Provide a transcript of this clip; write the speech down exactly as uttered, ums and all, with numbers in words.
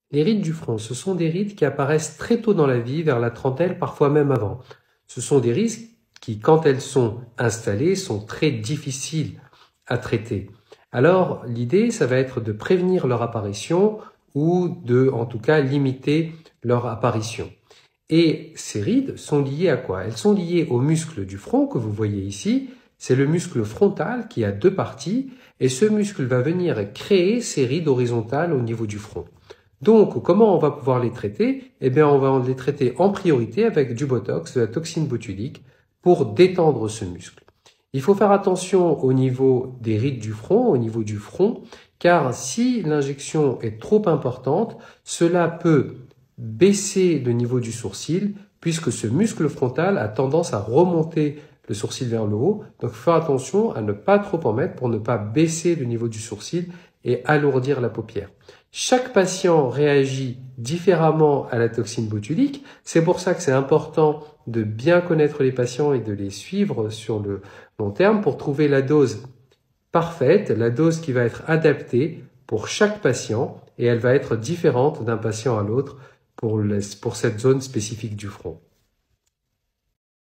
Les rides du front, ce sont des rides qui apparaissent très tôt dans la vie, vers la trentaine, parfois même avant. Ce sont des rides qui, quand elles sont installées, sont très difficiles à traiter. Alors, l'idée, ça va être de prévenir leur apparition ou de, en tout cas, limiter leur apparition. Et ces rides sont liées à quoi? Elles sont liées au muscle du front que vous voyez ici. C'est le muscle frontal qui a deux parties et ce muscle va venir créer ces rides horizontales au niveau du front. Donc, comment on va pouvoir les traiter? Eh bien, on va les traiter en priorité avec du botox, de la toxine botulique, pour détendre ce muscle. Il faut faire attention au niveau des rides du front, au niveau du front, car si l'injection est trop importante, cela peut baisser le niveau du sourcil, puisque ce muscle frontal a tendance à remonter le sourcil vers le haut. Donc, faire attention à ne pas trop en mettre pour ne pas baisser le niveau du sourcil et alourdir la paupière. Chaque patient réagit différemment à la toxine botulique. C'est pour ça que c'est important de bien connaître les patients et de les suivre sur le long terme pour trouver la dose parfaite, la dose qui va être adaptée pour chaque patient et elle va être différente d'un patient à l'autre pour, pour cette zone spécifique du front.